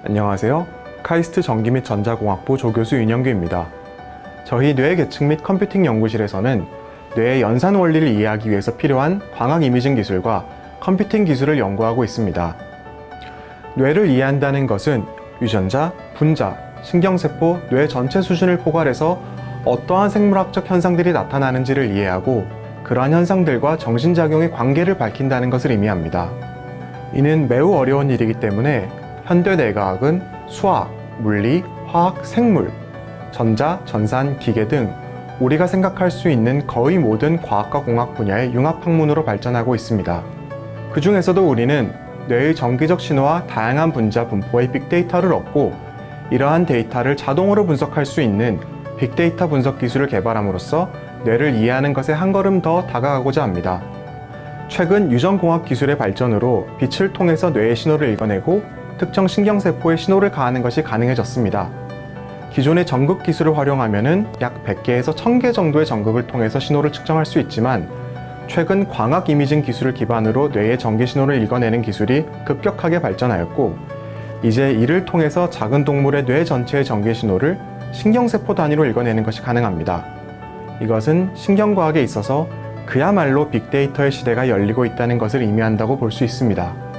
안녕하세요. 카이스트 전기 및 전자공학부 조교수 윤영규입니다. 저희 뇌 계측 및 컴퓨팅 연구실에서는 뇌의 연산 원리를 이해하기 위해서 필요한 광학 이미징 기술과 컴퓨팅 기술을 연구하고 있습니다. 뇌를 이해한다는 것은 유전자, 분자, 신경세포, 뇌 전체 수준을 포괄해서 어떠한 생물학적 현상들이 나타나는지를 이해하고 그러한 현상들과 정신작용의 관계를 밝힌다는 것을 의미합니다. 이는 매우 어려운 일이기 때문에 현대 뇌과학은 수학, 물리, 화학, 생물, 전자, 전산, 기계 등 우리가 생각할 수 있는 거의 모든 과학과 공학 분야의 융합학문으로 발전하고 있습니다. 그 중에서도 우리는 뇌의 정기적 신호와 다양한 분자 분포의 빅데이터를 얻고 이러한 데이터를 자동으로 분석할 수 있는 빅데이터 분석 기술을 개발함으로써 뇌를 이해하는 것에 한 걸음 더 다가가고자 합니다. 최근 유전공학 기술의 발전으로 빛을 통해서 뇌의 신호를 읽어내고 특정 신경세포에 신호를 가하는 것이 가능해졌습니다. 기존의 전극 기술을 활용하면 약 100개에서 1000개 정도의 전극을 통해서 신호를 측정할 수 있지만 최근 광학 이미징 기술을 기반으로 뇌의 전기 신호를 읽어내는 기술이 급격하게 발전하였고 이제 이를 통해서 작은 동물의 뇌 전체의 전기 신호를 신경세포 단위로 읽어내는 것이 가능합니다. 이것은 신경과학에 있어서 그야말로 빅데이터의 시대가 열리고 있다는 것을 의미한다고 볼 수 있습니다.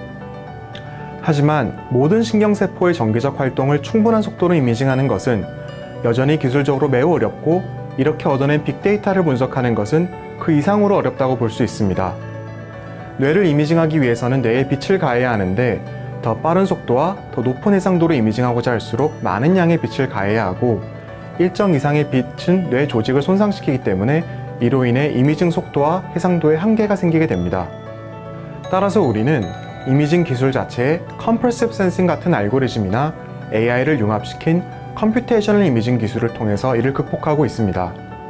하지만 모든 신경세포의 정기적 활동을 충분한 속도로 이미징하는 것은 여전히 기술적으로 매우 어렵고 이렇게 얻어낸 빅데이터를 분석하는 것은 그 이상으로 어렵다고 볼 수 있습니다. 뇌를 이미징하기 위해서는 뇌에 빛을 가해야 하는데 더 빠른 속도와 더 높은 해상도로 이미징하고자 할수록 많은 양의 빛을 가해야 하고 일정 이상의 빛은 뇌 조직을 손상시키기 때문에 이로 인해 이미징 속도와 해상도에 한계가 생기게 됩니다. 따라서 우리는 이미징 기술 자체에 컴프레시브 센싱 같은 알고리즘이나 AI를 융합시킨 컴퓨테이셔널 이미징 기술을 통해서 이를 극복하고 있습니다.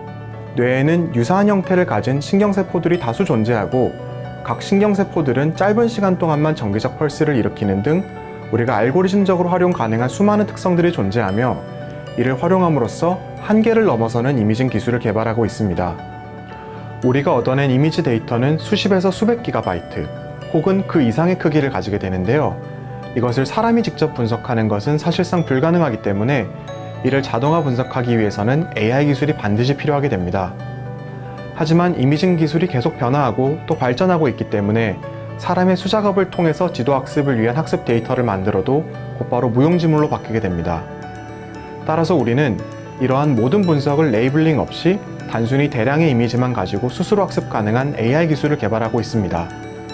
뇌에는 유사한 형태를 가진 신경세포들이 다수 존재하고 각 신경세포들은 짧은 시간 동안만 정기적 펄스를 일으키는 등 우리가 알고리즘적으로 활용 가능한 수많은 특성들이 존재하며 이를 활용함으로써 한계를 넘어서는 이미징 기술을 개발하고 있습니다. 우리가 얻어낸 이미지 데이터는 수십에서 수백 기가바이트 혹은 그 이상의 크기를 가지게 되는데요. 이것을 사람이 직접 분석하는 것은 사실상 불가능하기 때문에 이를 자동화 분석하기 위해서는 AI 기술이 반드시 필요하게 됩니다. 하지만 이미징 기술이 계속 변화하고 또 발전하고 있기 때문에 사람의 수작업을 통해서 지도학습을 위한 학습 데이터를 만들어도 곧바로 무용지물로 바뀌게 됩니다. 따라서 우리는 이러한 모든 분석을 레이블링 없이 단순히 대량의 이미지만 가지고 스스로 학습 가능한 AI 기술을 개발하고 있습니다.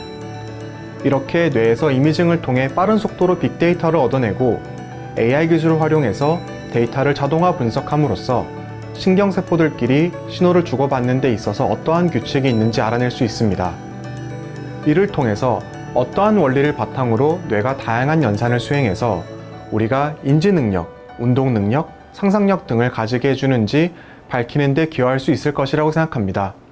이렇게 뇌에서 이미징을 통해 빠른 속도로 빅데이터를 얻어내고 AI 기술을 활용해서 데이터를 자동화 분석함으로써 신경세포들끼리 신호를 주고받는 데 있어서 어떠한 규칙이 있는지 알아낼 수 있습니다. 이를 통해서 어떠한 원리를 바탕으로 뇌가 다양한 연산을 수행해서 우리가 인지능력, 운동능력, 상상력 등을 가지게 해주는지 밝히는 데 기여할 수 있을 것이라고 생각합니다.